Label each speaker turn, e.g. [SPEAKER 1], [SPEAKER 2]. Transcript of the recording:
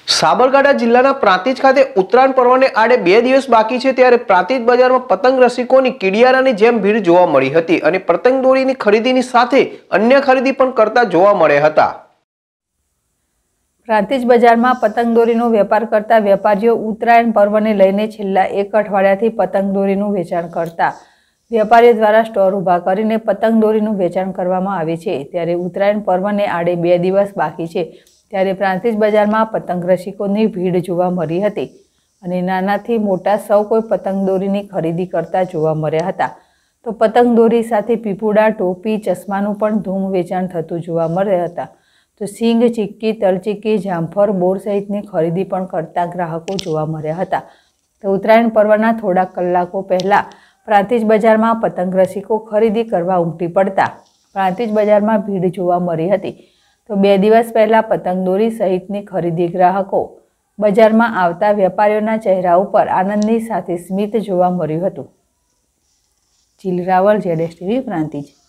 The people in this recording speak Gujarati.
[SPEAKER 1] સાબરકાંઠા જિલ્લાના પ્રાંતિજ ખાતે ઉત્તરાયણ પર્વને આડે 2 દિવસ બાકી છે ત્યારે પ્રાંતિજ બજારમાં પતંગ રસિકોની કીડિયારાની જેમ ભીડ જોવા મળી હતી અને પતંગ દોરીની ખરીદીની સાથે અન્ય ખરીદી પણ કરતા જોવા મળ્યા હતા।
[SPEAKER 2] પ્રાંતિજ બજારમાં પતંગ દોરીનો વેપાર કરતા વેપારીઓ ઉત્તરાયણ પર્વને લઈને છેલ્લા 1 અઠવાડિયાથી પતંગ દોરીનું વેચાણ કરતા વેપારીઓ દ્વારા સ્ટોર ઊભા કરીને પતંગ દોરીનું વેચાણ કરવામાં આવે છે। ત્યારે ઉત્તરાયણ પર્વને આડે 2 દિવસ બાકી છે ત્યારે પ્રાંતિજ બજારમાં પતંગ રસિકોની ભીડ જોવા મળી હતી અને નાનાથી મોટા સૌ કોઈ પતંગ દોરીની ખરીદી કરતા જોવા મળ્યા હતા। તો પતંગ દોરી સાથે પીપુડા, ટોપી, ચશ્માનું પણ ધૂમ વેચાણ થતું જોવા મળ્યા હતા। તો સિંગ ચીક્કી, તલચીક્કી, જામફળ, બોર સહિતની ખરીદી પણ કરતા ગ્રાહકો જોવા મળ્યા હતા। તો ઉત્તરાયણ પર્વના થોડાક કલાકો પહેલા પ્રાંતિજ બજારમાં પતંગ રસિકો ખરીદી કરવા ઉમટી પડતા પ્રાંતિજ બજારમાં ભીડ જોવા મળી હતી। તો 2 દિવસ પહેલા પતંગ દોરી સહિતની ખરીદી ગ્રાહકો બજારમાં આવતા વેપારીઓના ચહેરા ઉપર આનંદની સાથે સ્મિત જોવા મળ્યું હતું। જીલ રાવલ, ZSTV, પ્રાંતિજ।